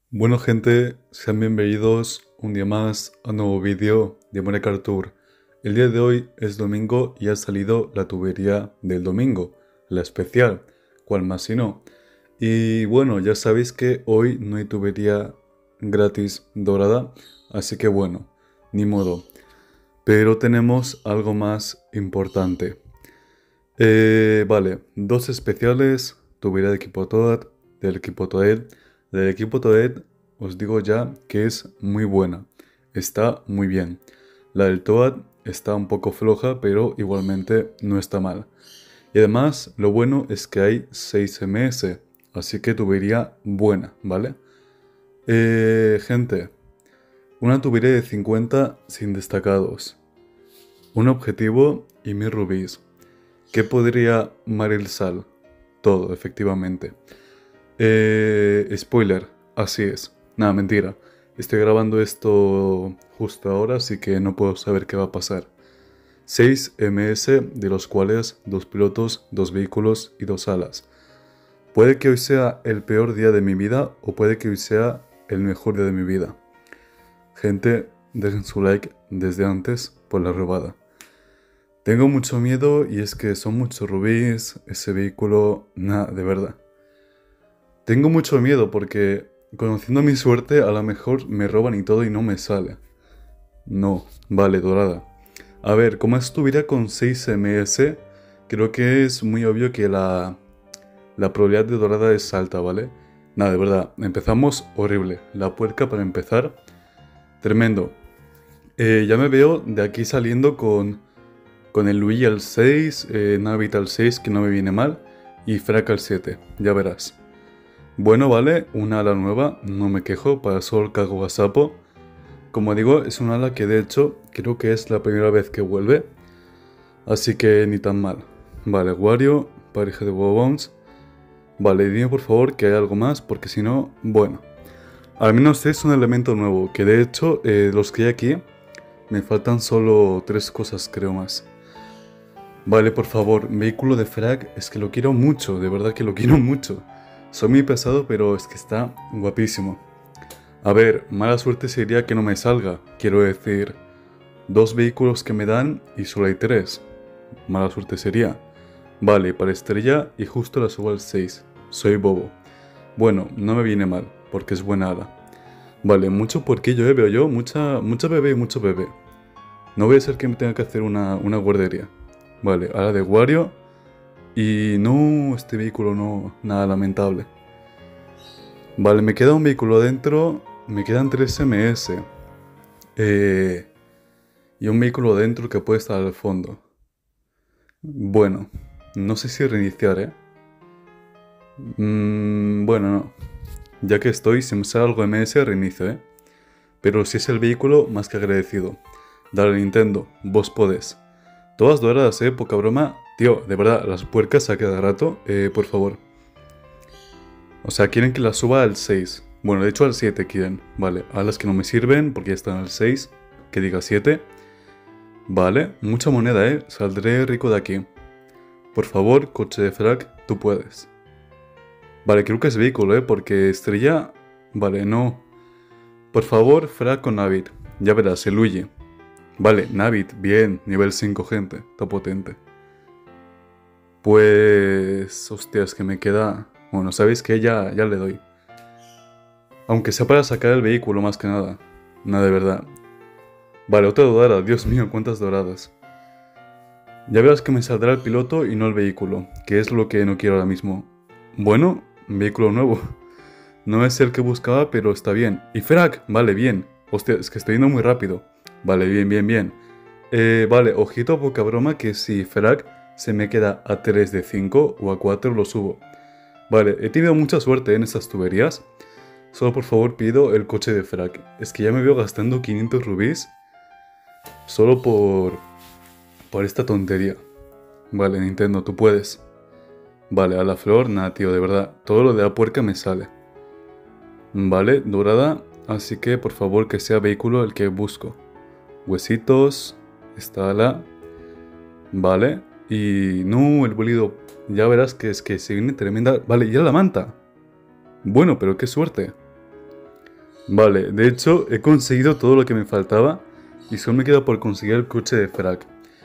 Bueno gente, sean bienvenidos un día más a un nuevo vídeo de Money Tour. El día de hoy es domingo y ha salido la tubería del domingo, la especial, cual más si no. Y bueno, ya sabéis que hoy no hay tubería gratis dorada, así que bueno, ni modo. Pero tenemos algo más importante. Vale, dos especiales, tubería de equipo Toad, del equipo Toad. Del equipo Toad os digo ya que es muy buena, está muy bien. La del Toad está un poco floja, pero igualmente no está mal. Y además, lo bueno es que hay 6 ms, así que tubería buena, ¿vale? Gente, una tubería de 50 sin destacados, un objetivo y 1000 rubíes. ¿Qué podría Maril Sal? Todo, efectivamente. Spoiler, así es. Nada, mentira. Estoy grabando esto justo ahora, así que no puedo saber qué va a pasar. 6 ms, de los cuales 2 pilotos, 2 vehículos y 2 alas. Puede que hoy sea el peor día de mi vida o puede que hoy sea el mejor día de mi vida. Gente, dejen su like desde antes por la robada. Tengo mucho miedo y es que son muchos rubíes, ese vehículo, nada, de verdad. Tengo mucho miedo porque, conociendo mi suerte, a lo mejor me roban y todo y no me sale. No, vale, dorada. A ver, como estuviera con 6 ms, creo que es muy obvio que la probabilidad de dorada es alta, ¿vale? Nada, de verdad, empezamos horrible. La puerca para empezar, tremendo. Ya me veo de aquí saliendo con el Luigi al 6, Navit al 6, que no me viene mal, y Frack al 7, ya verás. Bueno, vale, una ala nueva, no me quejo, para Sol cago a sapo. Como digo, es una ala que de hecho creo que es la primera vez que vuelve, así que ni tan mal. Vale, Wario, pareja de Bobones. Vale, dime por favor que hay algo más, porque si no, bueno. Al menos es un elemento nuevo, que de hecho, los que hay aquí, me faltan solo 3 cosas creo más. Vale, por favor, vehículo de Frag, es que lo quiero mucho, de verdad que lo quiero mucho. Soy muy pesado, pero es que está guapísimo. A ver, mala suerte sería que no me salga, quiero decir, 2 vehículos que me dan y solo hay 3. Mala suerte sería. Vale, para estrella y justo la subo al 6. Soy bobo. Bueno, no me viene mal, porque es buena ala. Vale, mucho porquillo, veo yo, mucha bebé y mucho bebé. No voy a ser que me tenga que hacer una guardería. Vale, ala de Wario. Y no, este vehículo no, nada lamentable. Vale, me queda un vehículo dentro, me quedan 3 ms. Y un vehículo dentro que puede estar al fondo. Bueno, no sé si reiniciar, ¿eh? Bueno, no. Ya que estoy, si me sale algo ms, reinicio, ¿eh? Pero si es el vehículo, más que agradecido. Dale, Nintendo, vos podés. Todas doradas, poca broma. Tío, de verdad, las puercas a cada rato, por favor. O sea, quieren que las suba al 6. Bueno, de hecho al 7 quieren. Vale, a las que no me sirven porque ya están al 6. Que diga 7. Vale, mucha moneda, saldré rico de aquí. Por favor, coche de Frack, tú puedes. Vale, creo que es vehículo, porque estrella... Vale, no. Por favor, Frack con Navit. Ya verás, el Luigi. Vale, Navit, bien, nivel 5, gente, está potente. Pues... Hostias, que me queda... Bueno, ¿sabéis qué? Ya le doy. Aunque sea para sacar el vehículo más que nada. Nada de verdad. Vale, otra dorada, Dios mío, cuántas doradas. Ya verás que me saldrá el piloto y no el vehículo, que es lo que no quiero ahora mismo. Bueno, vehículo nuevo. No es el que buscaba, pero está bien. Y Frack, vale, bien. Hostia, es que estoy yendo muy rápido. Vale, bien, bien, bien. Vale, ojito, poca broma, que si Frack se me queda a 3 de 5 o a 4 lo subo. Vale, he tenido mucha suerte en estas tuberías. Solo por favor pido el coche de Frack. Es que ya me veo gastando 500 rubíes solo por esta tontería. Vale, Nintendo, tú puedes. Vale, a la flor, nada, tío, de verdad. Todo lo de la puerca me sale. Vale, dorada. Así que, por favor, que sea vehículo el que busco. Huesitos. Esta ala. Vale. Y... No, el bolido. Ya verás que es que se viene tremenda... Vale, ya la manta. Bueno, pero qué suerte. Vale, de hecho he conseguido todo lo que me faltaba y solo me queda por conseguir el coche de Frack.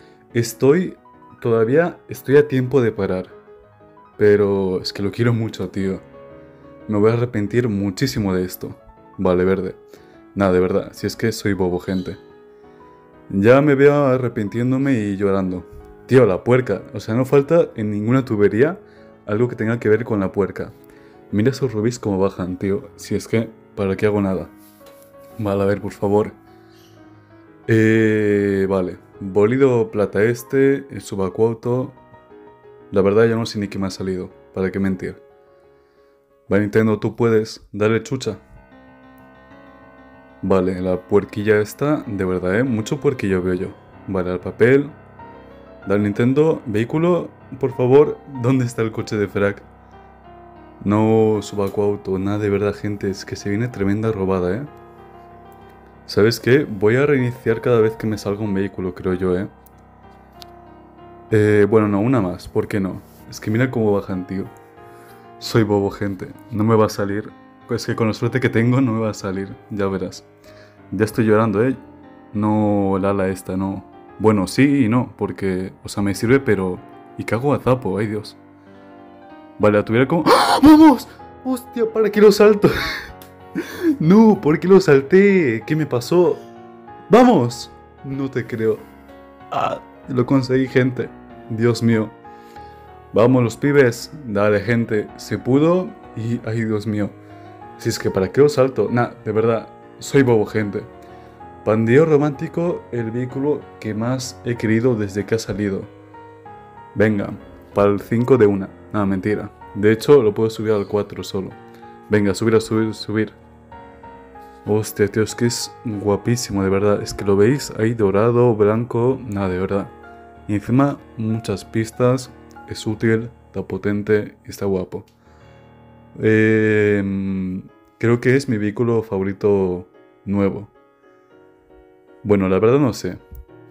Todavía estoy a tiempo de parar, pero es que lo quiero mucho, tío. Me voy a arrepentir muchísimo de esto. Vale, verde. Nada, de verdad, si es que soy bobo, gente. Ya me veo arrepintiéndome y llorando. Tío, la puerca. O sea, no falta en ninguna tubería algo que tenga que ver con la puerca. Mira esos rubíes como bajan, tío. Si es que, ¿para qué hago nada? Vale, a ver, por favor. Vale. Bólido plata este, el subacuauto. La verdad ya no sé ni qué me ha salido. ¿Para qué mentir? Vale, Nintendo, tú puedes. Dale chucha. Vale, la puerquilla esta, de verdad, mucho puerquillo veo yo. Vale, el papel. Dale, Nintendo. Vehículo, por favor. ¿Dónde está el coche de Frack? No, subacuauto. Nada, de verdad, gente. Es que se viene tremenda robada, ¿Sabes qué? Voy a reiniciar cada vez que me salga un vehículo, creo yo, Bueno, no, una más. ¿Por qué no? Es que mira cómo bajan, tío. Soy bobo, gente. No me va a salir. Pues que con la suerte que tengo no me va a salir. Ya verás. Ya estoy llorando, No, el ala esta, no. Bueno, sí y no, porque, o sea, me sirve, pero... ¿Y qué hago a zapo? Ay, Dios. Vale, la tuviera como... ¡Ah! ¡Vamos! ¡Hostia! ¿Para qué lo salto? No, ¿por qué lo salté? ¿Qué me pasó? ¡Vamos! No te creo. Ah, lo conseguí, gente. Dios mío. Vamos, los pibes. Dale, gente. Se pudo y... Ay, Dios mío. Si es que ¿para qué lo salto? Nah, de verdad. Soy bobo, gente. Pandeo romántico, el vehículo que más he querido desde que ha salido. Venga, para el 5 de una. Nada, mentira. De hecho, lo puedo subir al 4 solo. Venga, subir. Hostia, tío, es que es guapísimo, de verdad. Es que lo veis ahí dorado, blanco. Nada, de verdad. Y encima, muchas pistas. Es útil, está potente y está guapo. Creo que es mi vehículo favorito nuevo. Bueno, la verdad no sé.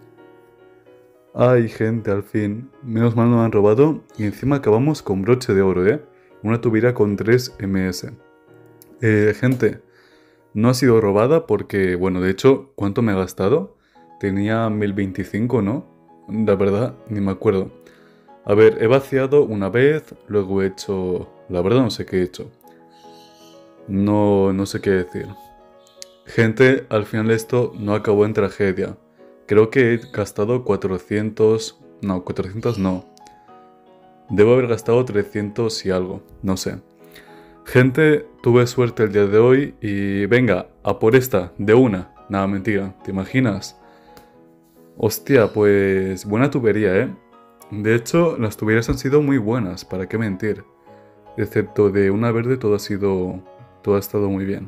Ay, gente, al fin. Menos mal no me han robado. Y encima acabamos con broche de oro, Una tubería con 3 ms. Gente, no ha sido robada porque, bueno, de hecho, ¿cuánto me ha gastado? Tenía 1025, ¿no? La verdad, ni me acuerdo. A ver, he vaciado una vez, luego he hecho... La verdad no sé qué he hecho. No sé qué decir. Gente, al final esto no acabó en tragedia. Creo que he gastado 400... No, 400 no. Debo haber gastado 300 y algo, no sé. Gente, tuve suerte el día de hoy y venga, a por esta, de una. Nada, mentira, ¿te imaginas? Hostia, pues buena tubería, De hecho, las tuberías han sido muy buenas, ¿para qué mentir? Excepto de una verde, todo ha estado muy bien.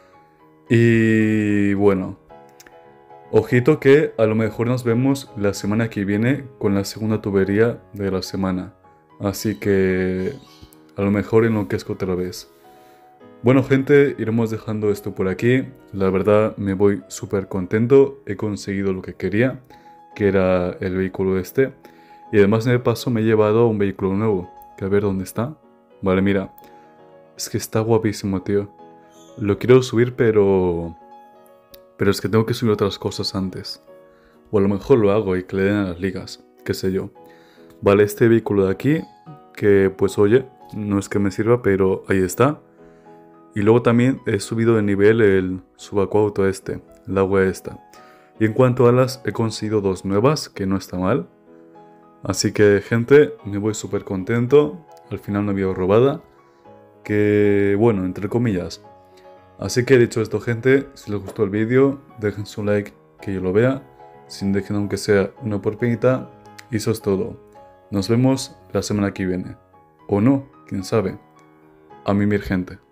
Y bueno, ojito que a lo mejor nos vemos la semana que viene con la segunda tubería de la semana. Así que a lo mejor enloquezco otra vez. Bueno, gente, iremos dejando esto por aquí. La verdad me voy súper contento. He conseguido lo que quería, que era el vehículo este. Y además de paso me he llevado un vehículo nuevo. Que a ver dónde está. Vale, mira. Es que está guapísimo, tío. Lo quiero subir, pero es que tengo que subir otras cosas antes. O a lo mejor lo hago y que le den a las ligas. Qué sé yo. Vale, este vehículo de aquí, que pues oye, no es que me sirva, pero ahí está. Y luego también he subido de nivel el subacuauto este, el agua esta. Y en cuanto a alas, he conseguido 2 nuevas, que no está mal. Así que, gente, me voy súper contento. Al final no había robada. Que, bueno, entre comillas. Así que dicho esto, gente, si les gustó el vídeo, dejen su like que yo lo vea. Sin dejen aunque sea una porpinita. Y eso es todo. Nos vemos la semana que viene. O no, quién sabe. A mimir, gente.